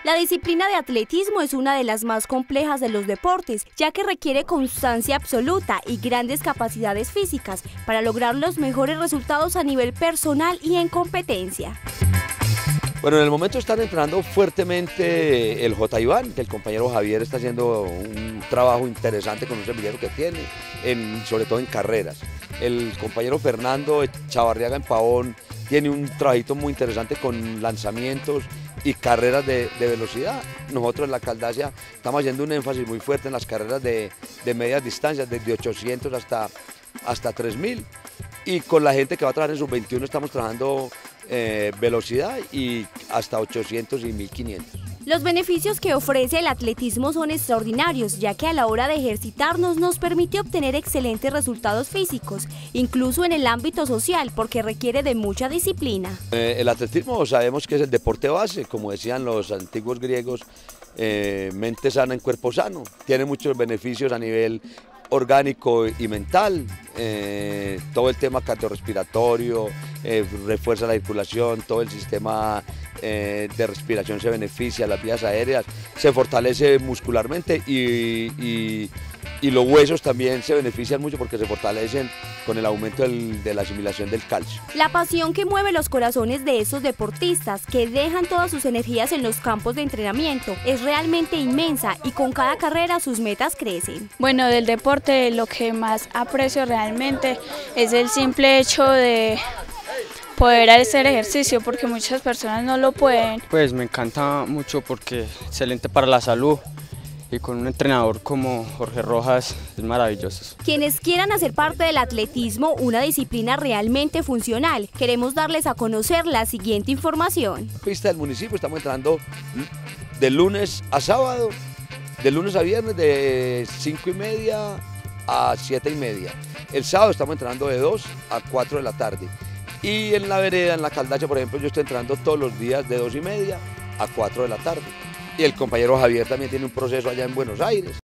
La disciplina de atletismo es una de las más complejas de los deportes, ya que requiere constancia absoluta y grandes capacidades físicas para lograr los mejores resultados a nivel personal y en competencia. Bueno, en el momento están entrenando fuertemente el J. Iván, que el compañero Javier está haciendo un trabajo interesante con un semillero que tiene, sobre todo en carreras. El compañero Fernando Chavarriaga en Pavón tiene un trabajito muy interesante con lanzamientos y carreras de velocidad. Nosotros en la Caldacia estamos haciendo un énfasis muy fuerte en las carreras de medias distancias, desde 800 hasta 3000. Y con la gente que va a trabajar en sub-21 estamos trabajando velocidad y hasta 800 y 1500. Los beneficios que ofrece el atletismo son extraordinarios, ya que a la hora de ejercitarnos nos permite obtener excelentes resultados físicos, incluso en el ámbito social, porque requiere de mucha disciplina. El atletismo sabemos que es el deporte base, como decían los antiguos griegos, mente sana en cuerpo sano. Tiene muchos beneficios a nivel orgánico y mental, todo el tema cardiorrespiratorio, refuerza la circulación, todo el sistema de respiración se beneficia, las vías aéreas, se fortalece muscularmente y los huesos también se benefician mucho porque se fortalecen con el aumento de la asimilación del calcio. La pasión que mueve los corazones de estos deportistas que dejan todas sus energías en los campos de entrenamiento es realmente inmensa y con cada carrera sus metas crecen. Bueno, del deporte lo que más aprecio realmente es el simple hecho de poder hacer ejercicio, porque muchas personas no lo pueden. Pues me encanta mucho porque es excelente para la salud y con un entrenador como Jorge Rojas es maravilloso. Quienes quieran hacer parte del atletismo, una disciplina realmente funcional, queremos darles a conocer la siguiente información. En la pista del municipio estamos entrenando de lunes a sábado, de lunes a viernes de 5:30 a 7:30. El sábado estamos entrenando de 2 a 4 de la tarde. Y en la vereda, en la Caldacia, por ejemplo, yo estoy entrenando todos los días de 2:30 a 4 de la tarde. Y el compañero Javier también tiene un proceso allá en Buenos Aires.